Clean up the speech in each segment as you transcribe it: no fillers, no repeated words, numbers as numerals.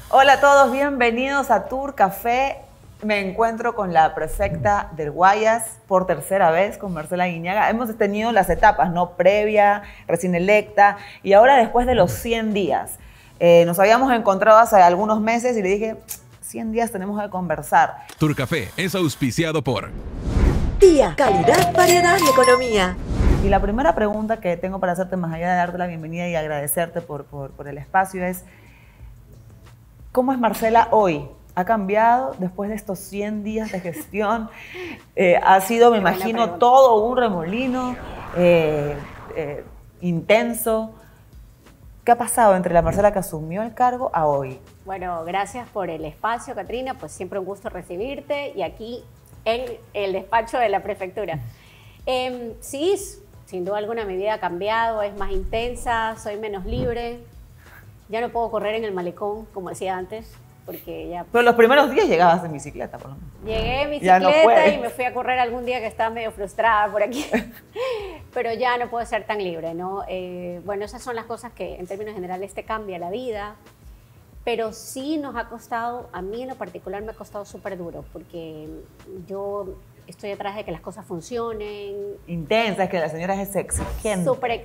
Hola a todos, bienvenidos a Tour Café. Me encuentro con la prefecta del Guayas por tercera vez, con Marcela Guiñaga. Hemos tenido las etapas, ¿no? Previa, recién electa y ahora después de los 100 días. Nos habíamos encontrado hace algunos meses y le dije, 100 días tenemos que conversar. Tour Café es auspiciado por Día, calidad, variedad y economía. Y la primera pregunta que tengo para hacerte, más allá de darte la bienvenida y agradecerte por el espacio, es ¿cómo es Marcela hoy? ¿Ha cambiado después de estos 100 días de gestión? Ha sido, me imagino, todo un remolino intenso. ¿Qué ha pasado entre la Marcela que asumió el cargo a hoy? Bueno, gracias por el espacio, Catrina. Pues siempre un gusto recibirte y aquí en el despacho de la prefectura. Sí, sin duda alguna mi vida ha cambiado, es más intensa, soy menos libre. Ya no puedo correr en el malecón, como decía antes, porque ya... Pero los primeros días llegabas en bicicleta, por lo menos. Llegué en bicicleta y me fui a correr algún día que estaba medio frustrada por aquí. Pero ya no puedo ser tan libre, ¿no? Bueno, esas son las cosas que en términos generales te cambia la vida. Pero sí nos ha costado, a mí en lo particular me ha costado súper duro, porque yo estoy atrás de que las cosas funcionen. Intensa, es que la señora es exigente. Súper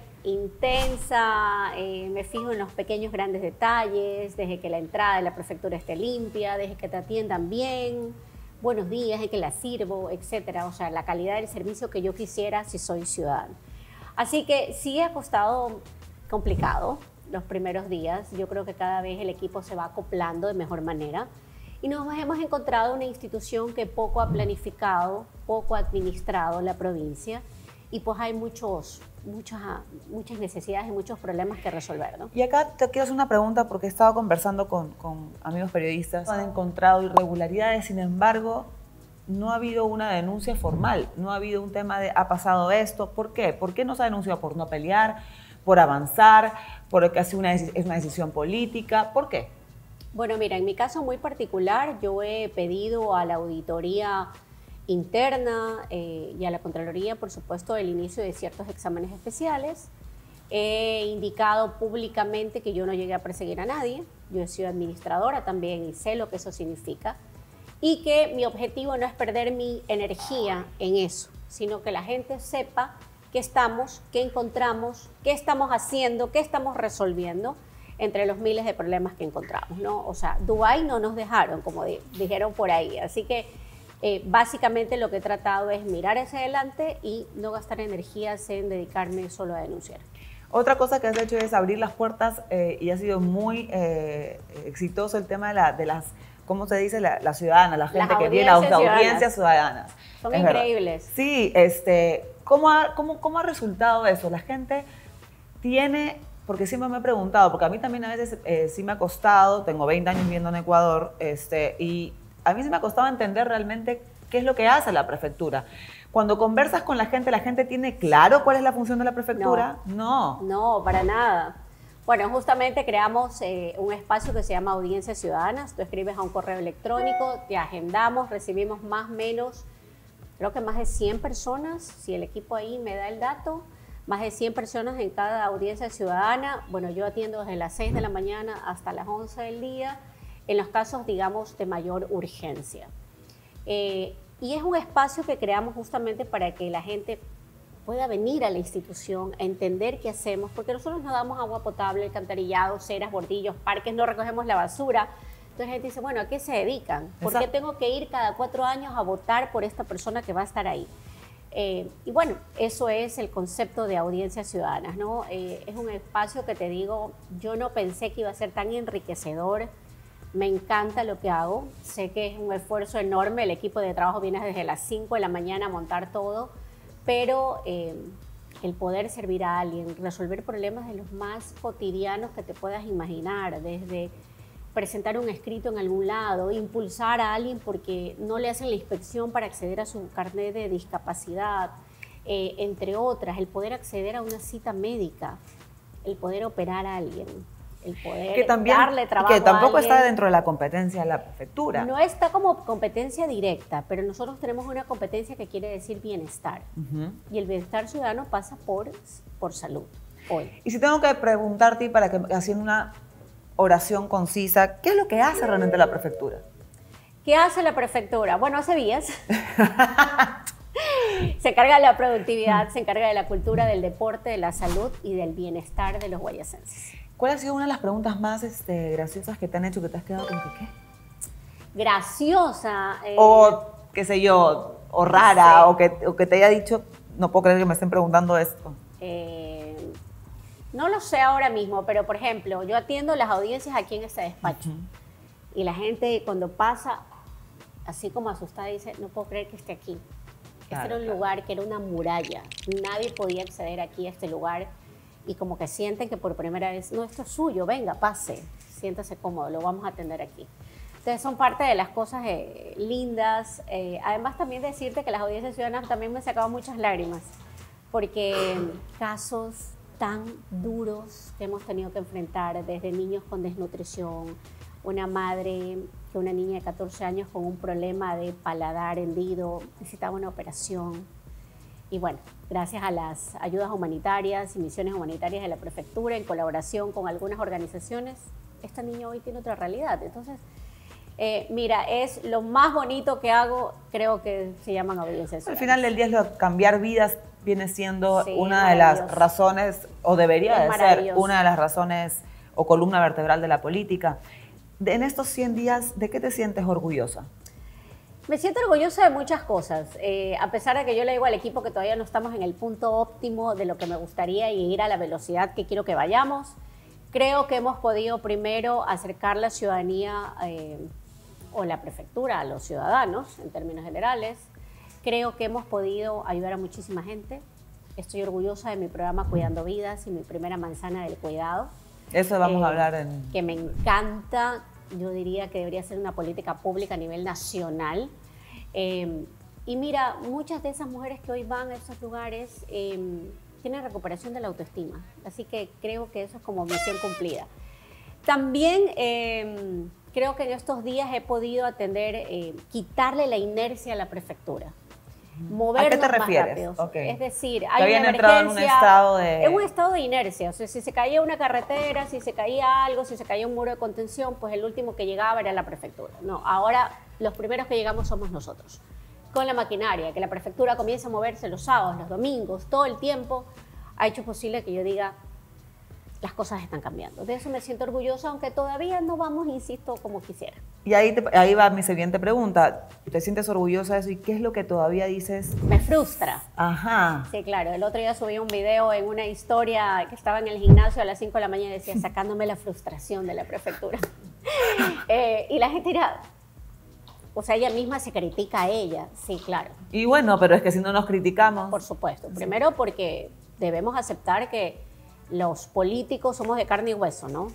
intensa, me fijo en los pequeños grandes detalles, desde que la entrada de la prefectura esté limpia, desde que te atiendan bien, buenos días, de que la sirvo, etcétera. O sea, la calidad del servicio que yo quisiera si soy ciudadana. Así que sí ha costado complicado los primeros días. Yo creo que cada vez el equipo se va acoplando de mejor manera. Y nos hemos encontrado una institución que poco ha planificado, poco ha administrado la provincia y pues hay muchas necesidades y muchos problemas que resolver, ¿no? Y acá te quiero hacer una pregunta porque he estado conversando con amigos periodistas. Han encontrado irregularidades, sin embargo, no ha habido una denuncia formal, no ha habido un tema de ha pasado esto. ¿Por qué? ¿Por qué no se ha denunciado? ¿Por no pelear? ¿Por avanzar? ¿Porque es una decisión política? ¿Por qué? Bueno, mira, en mi caso muy particular, yo he pedido a la auditoría interna y a la Contraloría, por supuesto, el inicio de ciertos exámenes especiales. He indicado públicamente que yo no llegué a perseguir a nadie. Yo he sido administradora también y sé lo que eso significa. Y que mi objetivo no es perder mi energía en eso, sino que la gente sepa qué estamos, qué encontramos, qué estamos haciendo, qué estamos resolviendo entre los miles de problemas que encontramos, ¿no? O sea, Dubái no nos dejaron, como dijeron por ahí. Así que básicamente lo que he tratado es mirar hacia adelante y no gastar energías en dedicarme solo a denunciar. Otra cosa que has hecho es abrir las puertas y ha sido muy exitoso el tema de las, ¿cómo se dice? La ciudadana, la gente que viene a las audiencias ciudadanas. Son increíbles. ¿Verdad? Sí, ¿cómo ha resultado eso? La gente tiene... Porque siempre me he preguntado, porque a mí también a veces sí me ha costado, tengo 20 años viviendo en Ecuador, y a mí sí me ha costado entender realmente qué es lo que hace la prefectura. Cuando conversas con la gente tiene claro cuál es la función de la prefectura. No. No, para nada. Bueno, justamente creamos un espacio que se llama Audiencias Ciudadanas. Tú escribes a un correo electrónico, te agendamos, recibimos más o menos, creo que más de 100 personas, si el equipo ahí me da el dato. Más de 100 personas en cada audiencia ciudadana. Bueno, yo atiendo desde las 6 de la mañana hasta las 11 del día, en los casos, digamos, de mayor urgencia. Y es un espacio que creamos justamente para que la gente pueda venir a la institución a entender qué hacemos, porque nosotros no damos agua potable, alcantarillado, ceras, bordillos, parques, no recogemos la basura. Entonces la gente dice, bueno, ¿a qué se dedican? ¿Por qué tengo que ir cada 4 años a votar por esta persona que va a estar ahí? Y bueno, eso es el concepto de audiencias ciudadanas, ¿no? Es un espacio que te digo, yo no pensé que iba a ser tan enriquecedor. Me encanta lo que hago, sé que es un esfuerzo enorme, el equipo de trabajo viene desde las 5 de la mañana a montar todo, pero el poder servir a alguien, resolver problemas de los más cotidianos que te puedas imaginar, desde presentar un escrito en algún lado, impulsar a alguien porque no le hacen la inspección para acceder a su carnet de discapacidad, entre otras, el poder acceder a una cita médica, el poder operar a alguien, el poder darle trabajo a alguien. Que tampoco está dentro de la competencia de la prefectura. No está como competencia directa, pero nosotros tenemos una competencia que quiere decir bienestar. Y el bienestar ciudadano pasa por salud hoy. Y si tengo que preguntarte para que haciendo oración concisa. ¿Qué es lo que hace realmente la prefectura? ¿Qué hace la prefectura? Bueno, hace vías. Se encarga de la productividad, se encarga de la cultura, del deporte, de la salud y del bienestar de los guayasenses. ¿Cuál ha sido una de las preguntas más graciosas que te han hecho, que te has quedado con que qué? Graciosa. O, qué sé yo, o rara, Sí. o que te haya dicho, no puedo creer que me estén preguntando esto. No lo sé ahora mismo, pero por ejemplo, yo atiendo las audiencias aquí en este despacho. Y la gente cuando pasa, así como asustada, dice, no puedo creer que esté aquí. Claro, Este era un lugar que era una muralla. Nadie podía acceder aquí a este lugar. Y como que sienten que por primera vez, no, esto es suyo, venga, pase, siéntase cómodo, lo vamos a atender aquí. Entonces son parte de las cosas lindas. Además también decirte que las audiencias ciudadanas también me sacaban muchas lágrimas, porque casos tan duros que hemos tenido que enfrentar, desde niños con desnutrición, una madre que una niña de 14 años con un problema de paladar hendido, necesitaba una operación. Y bueno, gracias a las ayudas humanitarias y misiones humanitarias de la prefectura, en colaboración con algunas organizaciones, esta niña hoy tiene otra realidad. Entonces, mira, es lo más bonito que hago, creo que se llaman audiencias. Al final del día, cambiar vidas viene siendo Sí, una de las maravilloso. razones, o debería Es de ser maravilloso. una de las razones o columna vertebral de la política. En estos 100 días, ¿de qué te sientes orgullosa? Me siento orgullosa de muchas cosas, a pesar de que yo le digo al equipo que todavía no estamos en el punto óptimo de lo que me gustaría y ir a la velocidad que quiero que vayamos. Creo que hemos podido primero acercar la ciudadanía o la prefectura a los ciudadanos en términos generales. Creo que hemos podido ayudar a muchísima gente. Estoy orgullosa de mi programa Cuidando Vidas y mi primera manzana del cuidado. Eso vamos a hablar en... Que me encanta. Yo diría que debería ser una política pública a nivel nacional. Y mira, muchas de esas mujeres que hoy van a esos lugares tienen recuperación de la autoestima. Así que creo que eso es como misión cumplida. También creo que en estos días he podido atender, quitarle la inercia a la prefectura. Movernos ¿A qué te más refieres? rápido. Okay. Es decir, Que hay habían una entrado en un emergencia, estado de... en un estado de inercia. O sea, si se caía una carretera, si se caía algo, si se caía un muro de contención, pues el último que llegaba era la prefectura. No, ahora los primeros que llegamos somos nosotros. Con la maquinaria, que la prefectura comience a moverse los sábados, los domingos, todo el tiempo, ha hecho posible que yo diga, las cosas están cambiando. De eso me siento orgullosa, aunque todavía no vamos, insisto, como quisiera. Y ahí va mi siguiente pregunta. ¿Te sientes orgullosa de eso? ¿Y qué es lo que todavía dices? Me frustra. Ajá. Sí, claro. El otro día subí un video en una historia que estaba en el gimnasio a las 5 de la mañana y decía, sacándome la frustración de la prefectura. Y la gente dirá, o sea, ella misma se critica a ella. Sí, claro. Y bueno, pero es que si no nos criticamos... Por supuesto. Primero porque debemos aceptar que los políticos somos de carne y hueso, ¿no?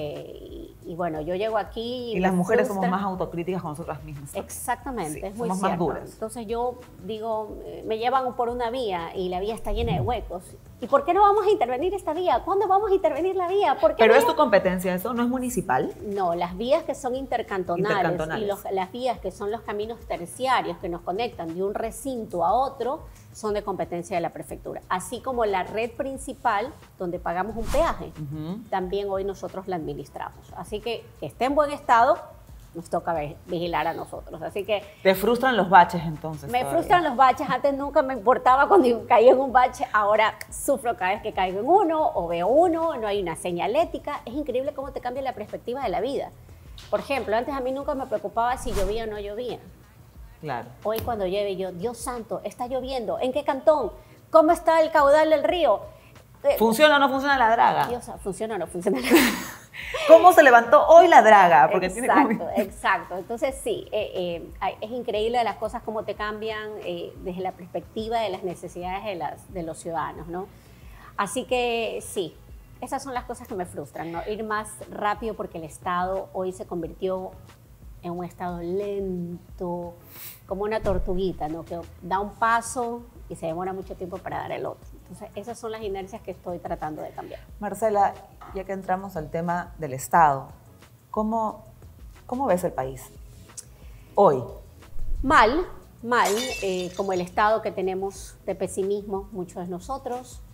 Y bueno, yo llego aquí... Y las mujeres somos frustra. más autocríticas con nosotras mismas. Exactamente, Sí, es muy somos más cierto. duras. Entonces yo digo, me llevan por una vía y la vía está llena de huecos. ¿Y por qué no vamos a intervenir esta vía? ¿Cuándo vamos a intervenir la vía? ¿Por qué Pero no es tu competencia eso, ¿no es municipal? No, las vías que son intercantonales, Intercantonales. y las vías que son los caminos terciarios que nos conectan de un recinto a otro son de competencia de la prefectura. Así como la red principal, donde pagamos un peaje, también hoy nosotros la administramos. Así que esté en buen estado, nos toca vigilar a nosotros. Así que ¿Te frustran los baches entonces? me todavía? frustran los baches. Antes nunca me importaba cuando caía en un bache. Ahora sufro cada vez que caigo en uno o veo uno. No hay una señalética. Es increíble cómo te cambia la perspectiva de la vida. Por ejemplo, antes a mí nunca me preocupaba si llovía o no llovía. Claro. Hoy cuando llueve yo, Dios santo, está lloviendo. ¿En qué cantón? ¿Cómo está el caudal del río? ¿Funciona o no funciona la draga? Dios, ¿funciona o no funciona? ¿Cómo se levantó hoy la draga? Porque Exacto. Entonces sí, es increíble las cosas cómo te cambian desde la perspectiva de las necesidades de los ciudadanos, ¿no? Así que sí, esas son las cosas que me frustran, ¿no? Ir más rápido porque el Estado hoy se convirtió en un Estado lento, como una tortuguita, ¿no? Que da un paso y se demora mucho tiempo para dar el otro. Entonces, esas son las inercias que estoy tratando de cambiar. Marcela, ya que entramos al tema del Estado, ¿cómo ves el país hoy? Mal, como el estado que tenemos de pesimismo muchos de nosotros.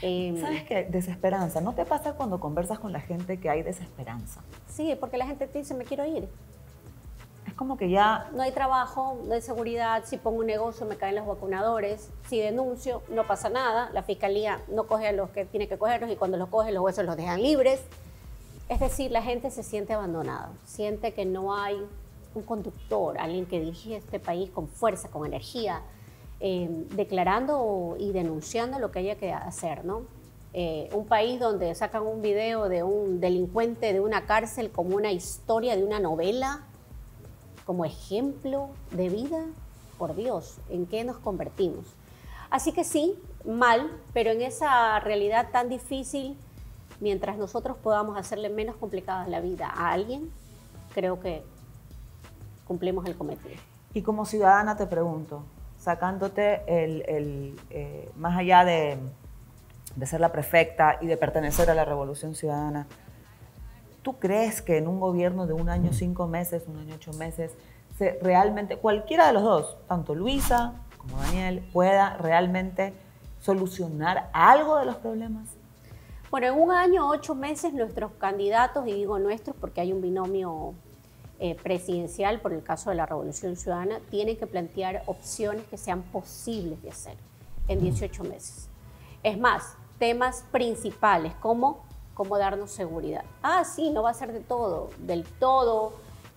¿Sabes qué? Desesperanza. ¿No te pasa cuando conversas con la gente que hay desesperanza? Sí, porque la gente te dice, me quiero ir. Es como que ya... No hay trabajo, no hay seguridad, si pongo un negocio me caen los vacunadores, si denuncio no pasa nada, la fiscalía no coge a los que tiene que cogerlos y cuando los coge los huesos los dejan libres. Es decir, la gente se siente abandonada, siente que no hay un conductor, alguien que dirige este país con fuerza, con energía, declarando y denunciando lo que haya que hacer, ¿no? Un país donde sacan un video de un delincuente de una cárcel como una historia de una novela, como ejemplo de vida, por Dios, ¿en qué nos convertimos? Así que sí, mal, pero en esa realidad tan difícil, mientras nosotros podamos hacerle menos complicada la vida a alguien, creo que cumplimos el cometido. Y como ciudadana te pregunto, sacándote más allá de ser la prefecta y de pertenecer a la Revolución Ciudadana, ¿tú crees que en un gobierno de 1 año 5 meses, 1 año 8 meses, realmente cualquiera de los dos, tanto Luisa como Daniel, pueda realmente solucionar algo de los problemas? Bueno, en 1 año 8 meses nuestros candidatos, y digo nuestros porque hay un binomio presidencial por el caso de la Revolución Ciudadana, tienen que plantear opciones que sean posibles de hacer en 18 meses. Es más, temas principales como cómo darnos seguridad. Sí, no va a ser del todo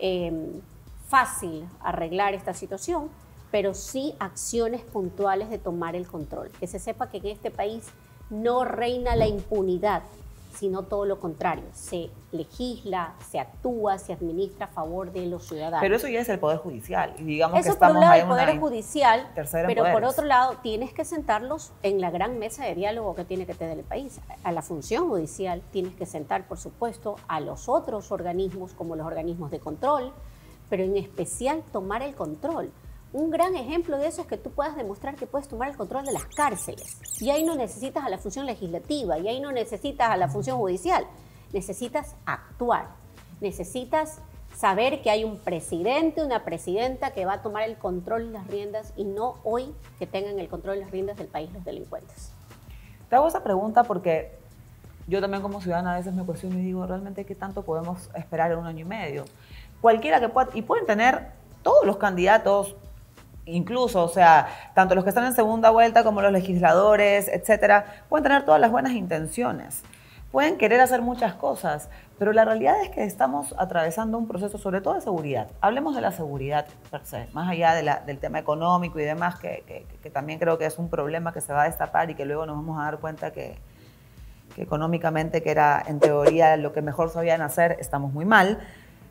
fácil arreglar esta situación, pero sí acciones puntuales de tomar el control. Que se sepa que en este país no reina la impunidad, sino todo lo contrario. Se legisla, se actúa, se administra a favor de los ciudadanos. Pero eso ya es el Poder Judicial. Y digamos eso que estamos por un lado ahí el Poder Judicial, pero por otro lado tienes que sentarlos en la gran mesa de diálogo que tiene que tener el país. A la función judicial tienes que sentar, por supuesto, a los otros organismos, como los organismos de control, pero en especial tomar el control. Un gran ejemplo de eso es que tú puedas demostrar que puedes tomar el control de las cárceles. Y ahí no necesitas a la función legislativa, y ahí no necesitas a la función judicial. Necesitas actuar, necesitas saber que hay un presidente, una presidenta que va a tomar el control y las riendas, y no hoy que tengan el control y las riendas del país los delincuentes. Te hago esa pregunta porque yo también como ciudadana a veces me cuestiono y digo, ¿realmente qué tanto podemos esperar en 1 año y medio? Cualquiera que pueda, y pueden tener todos los candidatos, incluso, o sea, tanto los que están en segunda vuelta como los legisladores, etcétera, pueden tener todas las buenas intenciones. Pueden querer hacer muchas cosas, pero la realidad es que estamos atravesando un proceso, sobre todo de seguridad. Hablemos de la seguridad per se, más allá del tema económico y demás, que también creo que es un problema que se va a destapar y que luego nos vamos a dar cuenta que económicamente, que era en teoría lo que mejor sabían hacer, estamos muy mal.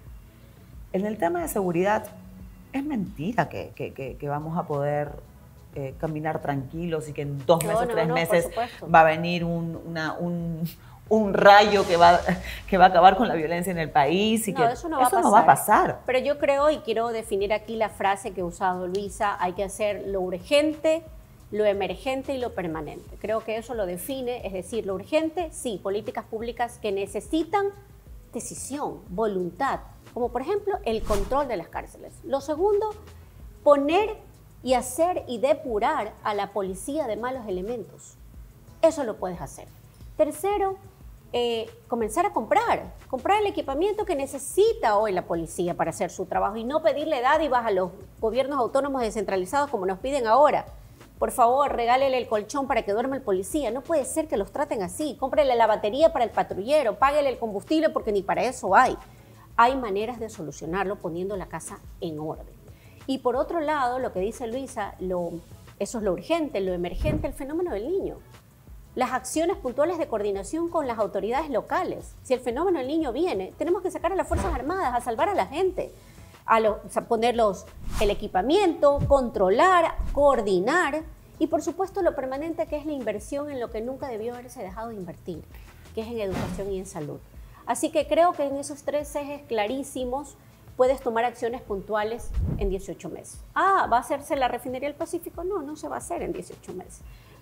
En el tema de seguridad, es mentira que vamos a poder caminar tranquilos y que en 2 meses, 3 meses va a venir un rayo que va a acabar con la violencia en el país. Y eso no va a pasar. Pero yo creo, y quiero definir aquí la frase que ha usado Luisa, hay que hacer lo urgente, lo emergente y lo permanente. Creo que eso lo define, es decir, lo urgente, sí, políticas públicas que necesitan decisión, voluntad, como por ejemplo el control de las cárceles. Lo segundo, poner y hacer y depurar a la policía de malos elementos. Eso lo puedes hacer. Tercero, comenzar a comprar el equipamiento que necesita hoy la policía para hacer su trabajo y no pedirle dádivas a los gobiernos autónomos descentralizados como nos piden ahora. Por favor, regálele el colchón para que duerma el policía. No puede ser que los traten así. Cómprele la batería para el patrullero, páguele el combustible porque ni para eso hay. Hay maneras de solucionarlo poniendo la casa en orden. Y por otro lado, lo que dice Luisa, eso es lo urgente, lo emergente, el fenómeno del niño. Las acciones puntuales de coordinación con las autoridades locales. Si el fenómeno del niño viene, tenemos que sacar a las Fuerzas Armadas a salvar a la gente, ponerlos el equipamiento, controlar, coordinar y por supuesto lo permanente que es la inversión en lo que nunca debió haberse dejado de invertir, que es en educación y en salud. Así que creo que en esos 3 ejes clarísimos puedes tomar acciones puntuales en 18 meses. ¿Va a hacerse la refinería del Pacífico? No, no se va a hacer en 18 meses.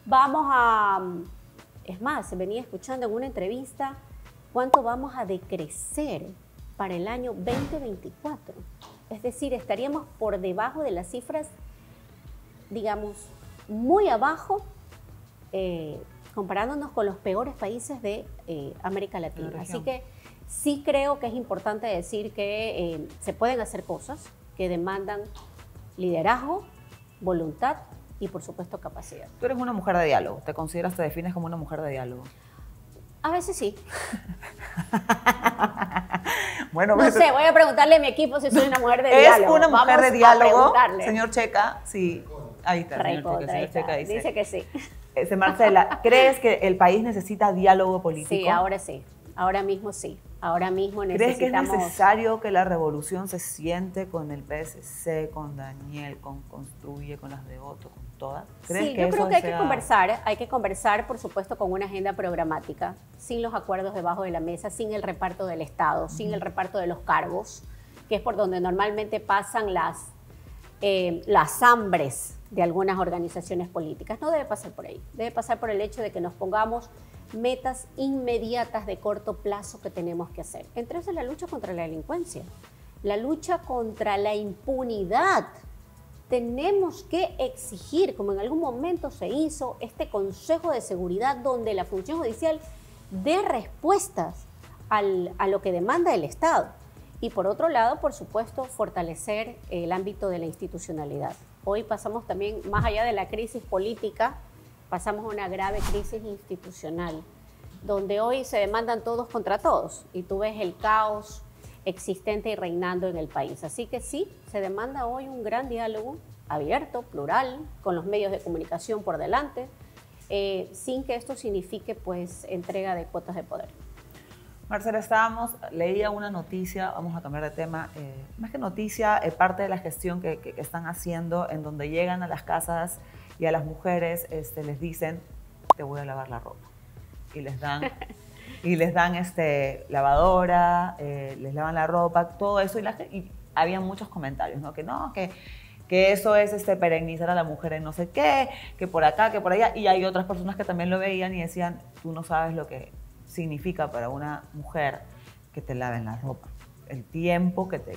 Es más, se venía escuchando en una entrevista cuánto vamos a decrecer para el año 2024. Es decir, estaríamos por debajo de las cifras, digamos, muy abajo, comparándonos con los peores países de América Latina. región. Así que sí creo que es importante decir que se pueden hacer cosas que demandan liderazgo, voluntad y, por supuesto, capacidad. Tú eres una mujer de diálogo. ¿Te consideras, te defines como una mujer de diálogo? A veces sí. Bueno, No sé, voy a preguntarle a mi equipo si soy una mujer de ¿es diálogo. una mujer Vamos de a diálogo? preguntarle. Señor Checa, sí. Ahí está, Recontra, ahí señor Checa está. Dice que sí. Marcela, ¿crees que el país necesita diálogo político? Sí, ahora sí. Ahora mismo sí. Ahora mismo ¿Crees que es necesitamos... necesario que la revolución se siente con el PSC, con Daniel, con Construye, con las de Otto, con todas? ¿Crees Sí, yo creo eso que sea- hay que conversar, por supuesto, con una agenda programática, sin los acuerdos debajo de la mesa, sin el reparto del Estado, sin el reparto de los cargos, que es por donde normalmente pasan las hambres de algunas organizaciones políticas. No debe pasar por ahí, debe pasar por el hecho de que nos pongamos metas inmediatas de corto plazo que tenemos que hacer. Entre esas la lucha contra la delincuencia, la lucha contra la impunidad. Tenemos que exigir, como en algún momento se hizo, este Consejo de Seguridad donde la función judicial dé respuestas a lo que demanda el Estado. Y por otro lado, por supuesto, fortalecer el ámbito de la institucionalidad. Hoy pasamos también, más allá de la crisis política, pasamos a una grave crisis institucional, donde hoy se demandan todos contra todos y tú ves el caos existente y reinando en el país. Así que sí, se demanda hoy un gran diálogo abierto, plural, con los medios de comunicación por delante, sin que esto signifique pues entrega de cuotas de poder. Marcela, leía una noticia, vamos a cambiar de tema, más que noticia, parte de la gestión que están haciendo, en donde llegan a las casas y a las mujeres les dicen, te voy a lavar la ropa. Y les dan, lavadora, les lavan la ropa, todo eso. Y había muchos comentarios, ¿no? Que eso es perennizar a la mujer en no sé qué, que por acá, que por allá. Y hay otras personas que también lo veían y decían, tú no sabes lo que significa para una mujer que te laven la ropa. El tiempo que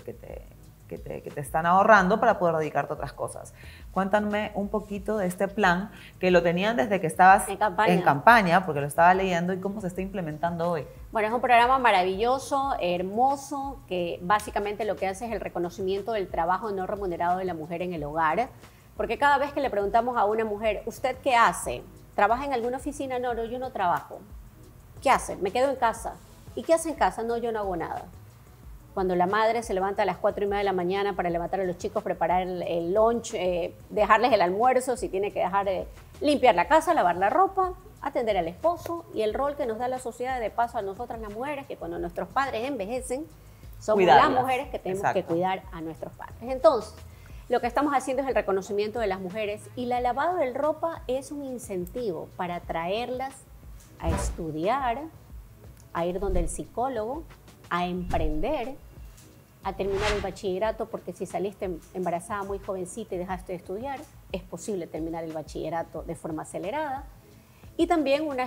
te están ahorrando para poder dedicarte a otras cosas. Cuéntame un poquito de este plan que lo tenían desde que estabas en campaña, porque lo estaba leyendo, y cómo se está implementando hoy. Bueno, es un programa maravilloso, hermoso, que básicamente lo que hace es el reconocimiento del trabajo no remunerado de la mujer en el hogar, porque cada vez que le preguntamos a una mujer, ¿usted qué hace? ¿Trabaja en alguna oficina? No, yo no trabajo. ¿Qué hace? Me quedo en casa. ¿Y qué hace en casa? No, yo no hago nada. Cuando la madre se levanta a las 4:30 de la mañana para levantar a los chicos, preparar el lunch, dejarles el almuerzo, si tiene que limpiar la casa, lavar la ropa, atender al esposo, y el rol que nos da la sociedad de paso a nosotras las mujeres, que cuando nuestros padres envejecen, somos las mujeres que tenemos que cuidar a nuestros padres. Entonces, lo que estamos haciendo es el reconocimiento de las mujeres, y la lavado de ropa es un incentivo para atraerlas a estudiar, a ir donde el psicólogo, a emprender, a terminar el bachillerato, porque si saliste embarazada muy jovencita y dejaste de estudiar, es posible terminar el bachillerato de forma acelerada. Y también una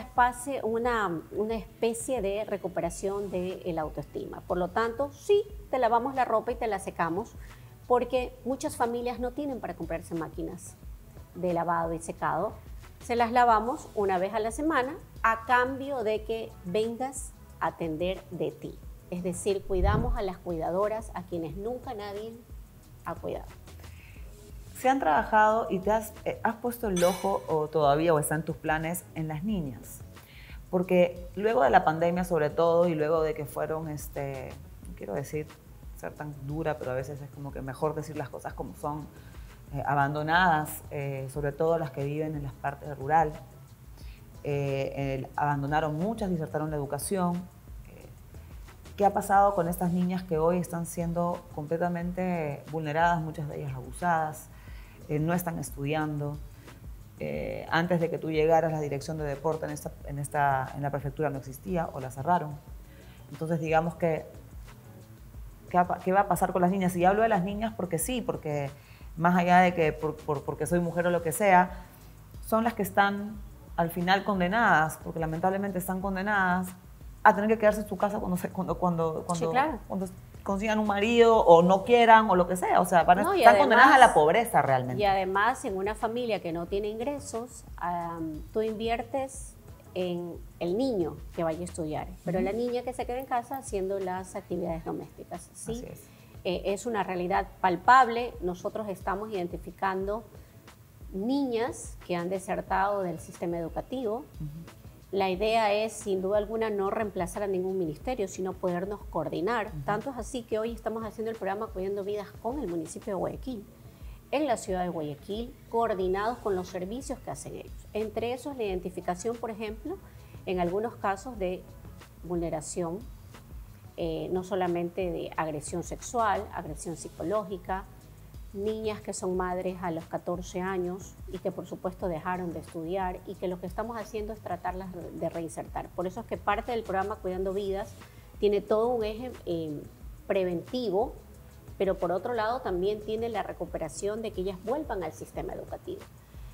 especie de recuperación de la autoestima. Por lo tanto, sí, te lavamos la ropa y te la secamos, porque muchas familias no tienen para comprarse máquinas de lavado y secado. Se las lavamos una vez a la semana a cambio de que vengas a atender de ti. Es decir, cuidamos a las cuidadoras, a quienes nunca nadie ha cuidado. ¿Se han trabajado y te has puesto el ojo, o todavía, o está en tus planes, en las niñas? Porque luego de la pandemia, sobre todo, y luego de que fueron, no quiero decir ser tan dura, pero a veces es como que mejor decir las cosas como son, abandonadas, sobre todo las que viven en las partes rurales. Abandonaron muchas, disertaron la educación. ¿Qué ha pasado con estas niñas que hoy están siendo completamente vulneradas, muchas de ellas abusadas, no están estudiando? Antes de que tú llegaras, la dirección de deporte en la prefectura no existía, o la cerraron. Entonces, digamos que, ¿qué va a pasar con las niñas? Y hablo de las niñas porque sí, porque más allá de que porque soy mujer o lo que sea, son las que están al final condenadas, porque lamentablemente están condenadas a tener que quedarse en su casa cuando Sí, claro. cuando consigan un marido, o no quieran, o lo que sea. O sea, están condenadas a la pobreza realmente. Y además, en una familia que no tiene ingresos, tú inviertes en el niño que vaya a estudiar, pero la niña que se quede en casa haciendo las actividades domésticas. ¿Sí? Así es. Es una realidad palpable. Nosotros estamos identificando niñas que han desertado del sistema educativo. La idea es, sin duda alguna, no reemplazar a ningún ministerio, sino podernos coordinar. Tanto es así que hoy estamos haciendo el programa Cuidando Vidas con el municipio de Guayaquil, en la ciudad de Guayaquil, coordinados con los servicios que hacen ellos. Entre esos, la identificación, por ejemplo, en algunos casos de vulneración, no solamente de agresión sexual, agresión psicológica, niñas que son madres a los 14 años y que por supuesto dejaron de estudiar y que lo que estamos haciendo es tratarlas de reinsertar. Por eso es que parte del programa Cuidando Vidas tiene todo un eje preventivo, pero por otro lado también tiene la recuperación de que ellas vuelvan al sistema educativo.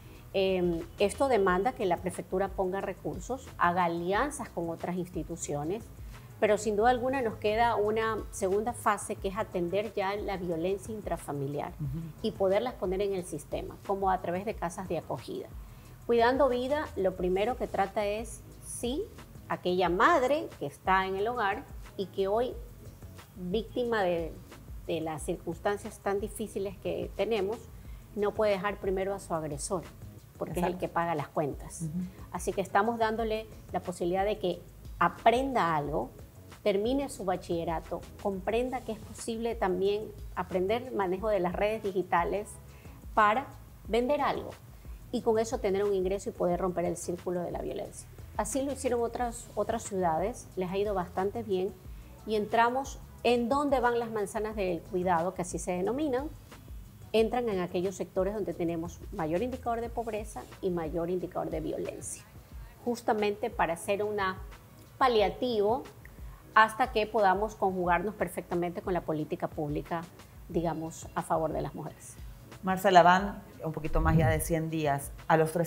Esto demanda que la prefectura ponga recursos, haga alianzas con otras instituciones, pero sin duda alguna nos queda una segunda fase que es atender ya la violencia intrafamiliar y poderlas poner en el sistema, como a través de casas de acogida. Cuidando Vida, lo primero que trata es, sí, aquella madre que está en el hogar y que hoy, víctima de las circunstancias tan difíciles que tenemos, no puede dejar primero a su agresor, porque es el que paga las cuentas. Así que estamos dándole la posibilidad de que aprenda algo, termine su bachillerato, comprenda que es posible también aprender manejo de las redes digitales para vender algo y con eso tener un ingreso y poder romper el círculo de la violencia. Así lo hicieron otras ciudades, les ha ido bastante bien y entramos en dónde van las manzanas del cuidado, que así se denominan, entran en aquellos sectores donde tenemos mayor indicador de pobreza y mayor indicador de violencia, justamente para hacer un paliativo hasta que podamos conjugarnos perfectamente con la política pública, digamos, a favor de las mujeres. Marcela, van un poquito más ya de 100 días, a los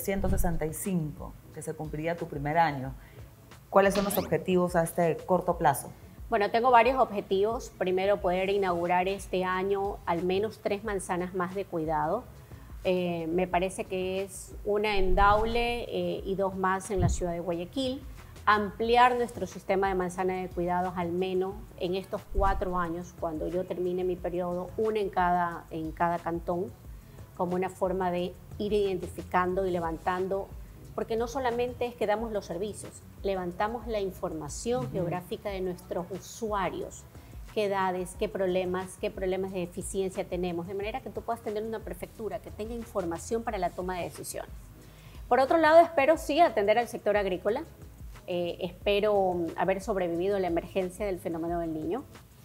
365 que se cumpliría tu primer año. ¿Cuáles son los objetivos a este corto plazo? Bueno, tengo varios objetivos. Primero, poder inaugurar este año al menos 3 manzanas más de cuidado. Me parece que es una en Daule y 2 más en la ciudad de Guayaquil. Ampliar nuestro sistema de manzana de cuidados al menos en estos 4 años, cuando yo termine mi periodo, una en cada cantón, como una forma de ir identificando y levantando, porque no solamente es que damos los servicios, levantamos la información geográfica de nuestros usuarios, qué edades, qué problemas de eficiencia tenemos, de manera que tú puedas tener una prefectura que tenga información para la toma de decisiones. Por otro lado, espero sí atender al sector agrícola. Espero haber sobrevivido a la emergencia del fenómeno del Niño.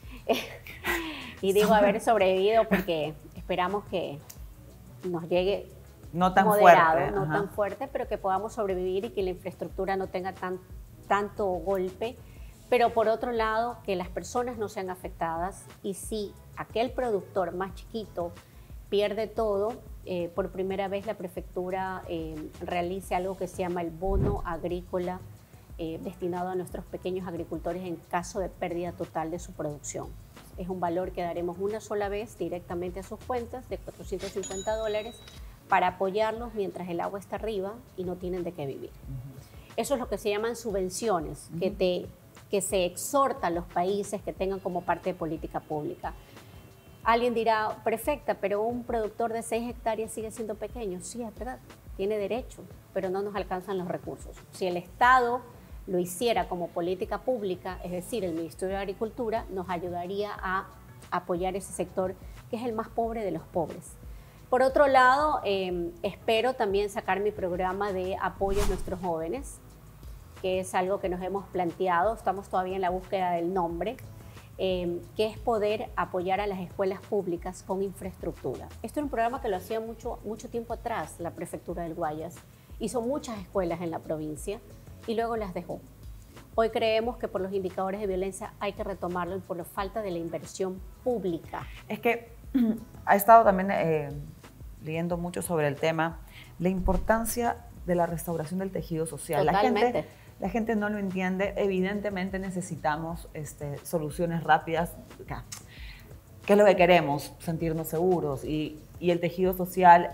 Y digo haber sobrevivido porque esperamos que nos llegue no tan moderado, fuerte, no tan fuerte, pero que podamos sobrevivir y que la infraestructura no tenga tanto golpe. Pero por otro lado, que las personas no sean afectadas y si aquel productor más chiquito pierde todo, por primera vez la prefectura realice algo que se llama el bono agrícola destinado a nuestros pequeños agricultores en caso de pérdida total de su producción. Es un valor que daremos una sola vez directamente a sus cuentas de $450 para apoyarlos mientras el agua está arriba y no tienen de qué vivir. Eso es lo que se llaman subvenciones, que se exhorta a los países que tengan como parte de política pública. Alguien dirá, perfecta, pero un productor de 6 hectáreas sigue siendo pequeño. Sí, es verdad, tiene derecho, pero no nos alcanzan los recursos. Si el Estado lo hiciera como política pública, es decir, el Ministerio de Agricultura, nos ayudaría a apoyar ese sector que es el más pobre de los pobres. Por otro lado, espero también sacar mi programa de apoyo a nuestros jóvenes, que es algo que nos hemos planteado, estamos todavía en la búsqueda del nombre, que es poder apoyar a las escuelas públicas con infraestructura. Esto era un programa que lo hacía mucho tiempo atrás la Prefectura del Guayas, hizo muchas escuelas en la provincia y luego las dejó. Hoy creemos que por los indicadores de violencia hay que retomarlo y por la falta de la inversión pública. Es que ha estado también leyendo mucho sobre el tema, la importancia de la restauración del tejido social. Totalmente. La gente no lo entiende. Evidentemente necesitamos soluciones rápidas. ¿Qué es lo que queremos? Sentirnos seguros. Y el tejido social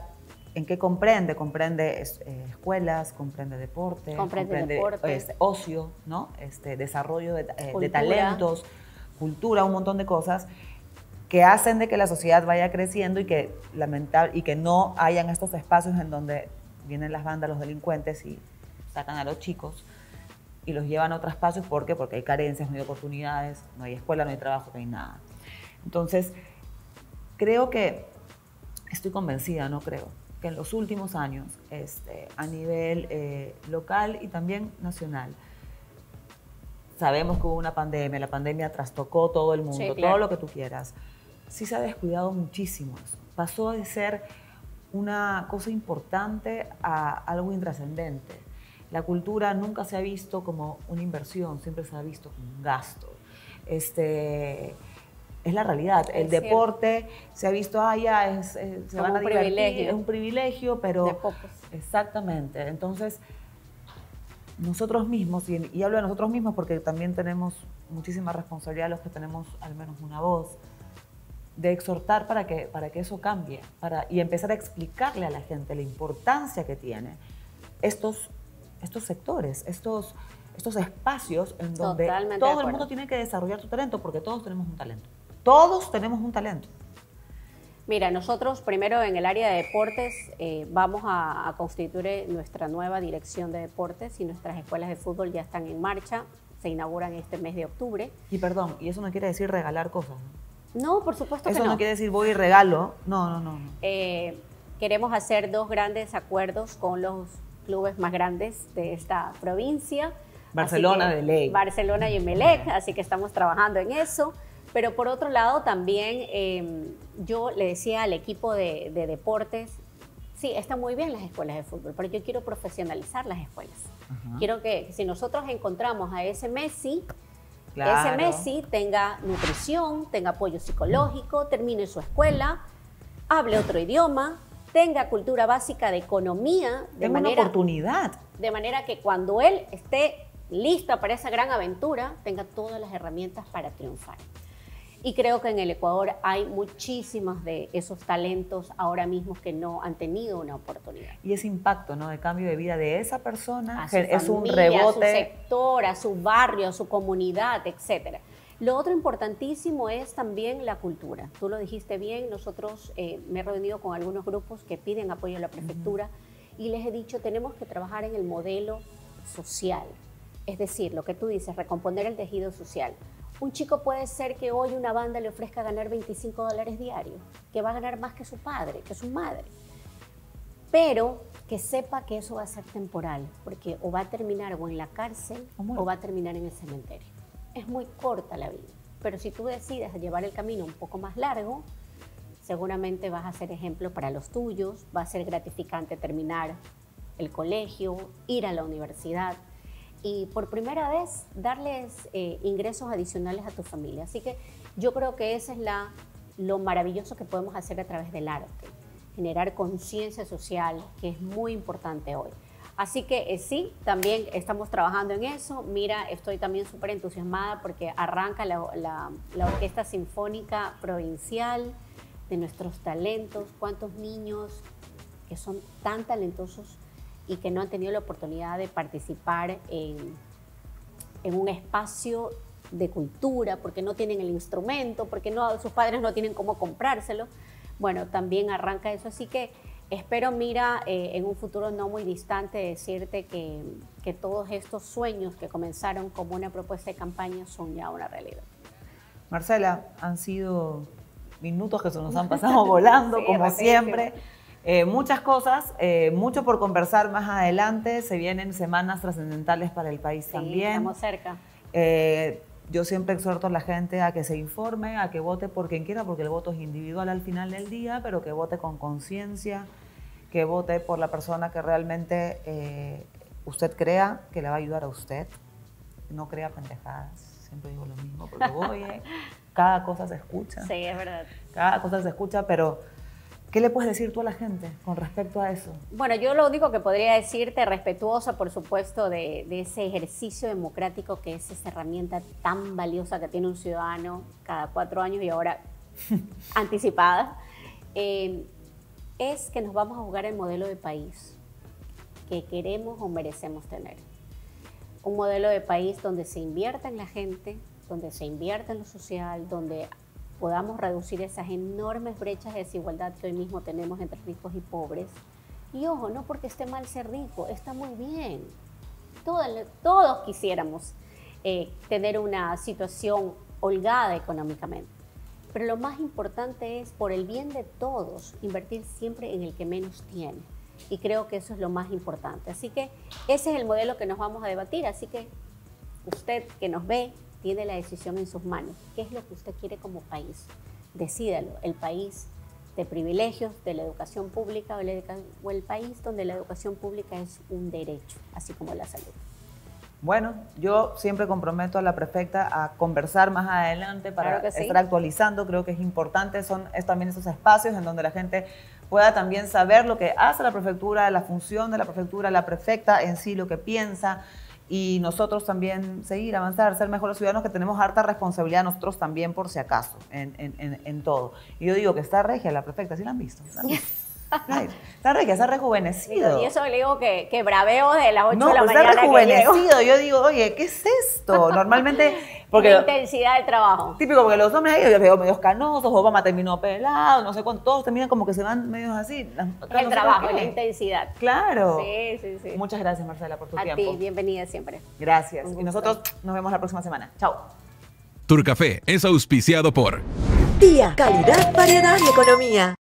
¿En qué comprende? Comprende escuelas, comprende deporte, comprende ocio, ¿no? Desarrollo de talentos, cultura, un montón de cosas que hacen de que la sociedad vaya creciendo y que no hayan estos espacios en donde vienen las bandas, los delincuentes y sacan a los chicos y los llevan a otros espacios. ¿Por qué? Porque hay carencias, no hay oportunidades, no hay escuela, no hay trabajo, no hay nada. Entonces, estoy convencida, que en los últimos años, a nivel local y también nacional, sabemos que hubo una pandemia, la pandemia trastocó todo el mundo, sí, claro, todo lo que tú quieras. Sí se ha descuidado muchísimo eso. Pasó de ser una cosa importante a algo intrascendente. La cultura nunca se ha visto como una inversión, siempre se ha visto como un gasto. Es la realidad. El deporte se ha visto, se van a divertir, es un privilegio, pero... De pocos. Exactamente. Entonces, nosotros mismos, y hablo de nosotros mismos porque también tenemos muchísima responsabilidad los que tenemos al menos una voz, de exhortar para que eso cambie, y empezar a explicarle a la gente la importancia que tiene estos sectores, estos espacios en donde todo el mundo tiene que desarrollar su talento, porque todos tenemos un talento. Todos tenemos un talento. Mira, nosotros primero en el área de deportes vamos a constituir nuestra nueva dirección de deportes y nuestras escuelas de fútbol ya están en marcha, se inauguran este mes de octubre. Y perdón, y eso no quiere decir regalar cosas, ¿no? No, por supuesto que no. Eso no quiere decir voy y regalo, no. Queremos hacer 2 grandes acuerdos con los clubes más grandes de esta provincia. Barcelona de ley. Barcelona y Emelec, así que estamos trabajando en eso. Pero por otro lado también yo le decía al equipo de deportes, sí, están muy bien las escuelas de fútbol, pero yo quiero profesionalizar las escuelas. Quiero que si nosotros encontramos a ese Messi, claro, ese Messi tenga nutrición, tenga apoyo psicológico, termine su escuela, hable otro idioma, tenga cultura básica de economía. Tenga una oportunidad. De manera que cuando él esté listo para esa gran aventura, tenga todas las herramientas para triunfar. Y creo que en el Ecuador hay muchísimos de esos talentos ahora mismo que no han tenido una oportunidad. Y ese impacto, ¿no?, de cambio de vida de esa persona es un rebote. A su sector, a su barrio, a su comunidad, etc. Lo otro importantísimo es también la cultura. Tú lo dijiste bien, nosotros me he reunido con algunos grupos que piden apoyo a la prefectura y les he dicho, tenemos que trabajar en el modelo social. Es decir, lo que tú dices, recomponer el tejido social. Un chico puede ser que hoy una banda le ofrezca ganar $25 diarios, que va a ganar más que su padre, que su madre. Pero que sepa que eso va a ser temporal, porque o va a terminar o en la cárcel o va a terminar en el cementerio. Es muy corta la vida, pero si tú decides llevar el camino un poco más largo, seguramente vas a ser ejemplo para los tuyos, va a ser gratificante terminar el colegio, ir a la universidad, y por primera vez darles ingresos adicionales a tu familia. Así que yo creo que ese es lo maravilloso que podemos hacer a través del arte, generar conciencia social, que es muy importante hoy. Así que sí, también estamos trabajando en eso. Mira, estoy también súper entusiasmada porque arranca la Orquesta Sinfónica Provincial de nuestros talentos. ¿Cuántos niños que son tan talentosos y que no han tenido la oportunidad de participar en un espacio de cultura, porque no tienen el instrumento, porque sus padres no tienen cómo comprárselo? Bueno, también arranca eso, así que espero, mira, en un futuro no muy distante decirte que todos estos sueños que comenzaron como una propuesta de campaña son ya una realidad. Marcela, han sido minutos que se nos han pasado volando, sí, como siempre. Muchas cosas, mucho por conversar más adelante. Se vienen semanas trascendentales para el país, sí, también. Estamos cerca. Yo siempre exhorto a la gente a que se informe, a que vote por quien quiera, porque el voto es individual al final del día, pero que vote con conciencia, que vote por la persona que realmente usted crea que le va a ayudar a usted. No crea pendejadas, siempre digo lo mismo, porque oye, cada cosa se escucha. Sí, es verdad. Cada cosa se escucha, pero ¿qué le puedes decir tú a la gente con respecto a eso? Bueno, yo lo único que podría decirte, respetuosa, por supuesto, de ese ejercicio democrático que es esa herramienta tan valiosa que tiene un ciudadano cada 4 años y ahora anticipada, es que nos vamos a jugar el modelo de país que queremos o merecemos tener. Un modelo de país donde se invierta en la gente, donde se invierta en lo social, donde podamos reducir esas enormes brechas de desigualdad que hoy mismo tenemos entre ricos y pobres. Y ojo, no porque esté mal ser rico, está muy bien. Todos quisiéramos tener una situación holgada económicamente. Pero lo más importante es, por el bien de todos, invertir siempre en el que menos tiene. Y creo que eso es lo más importante. Así que ese es el modelo que nos vamos a debatir. Así que usted que nos ve tiene la decisión en sus manos. ¿Qué es lo que usted quiere como país? Decídalo. El país de privilegios, de la educación pública o el país donde la educación pública es un derecho, así como la salud. Bueno, yo siempre comprometo a la prefecta a conversar más adelante para Claro que sí. estar actualizando. Creo que es importante, es también esos espacios en donde la gente pueda también saber lo que hace la prefectura, la función de la prefectura, la prefecta en sí, lo que piensa, y nosotros también seguir, avanzar, ser mejores ciudadanos, que tenemos harta responsabilidad nosotros también, por si acaso, en todo. Y yo digo que está regia la prefecta, ¿sí la han visto? ¿La han visto? Ay, está regia, está rejuvenecido. Y eso le digo que braveo de las 8 No, de la pues mañana. está rejuvenecido. Yo digo, oye, ¿qué es esto? Normalmente, porque la intensidad del trabajo. típico, porque los hombres ahí yo veo medios canosos, Obama terminó pelado, no sé cuánto, todos terminan como que se van medios así. El trabajo, la intensidad. Claro. Sí. Muchas gracias, Marcela, por tu A tiempo. ti, bienvenida siempre. Gracias. Un Y gusto. nosotros nos vemos la próxima semana. Chao. Turcafé es auspiciado por Día, calidad, variedad y economía.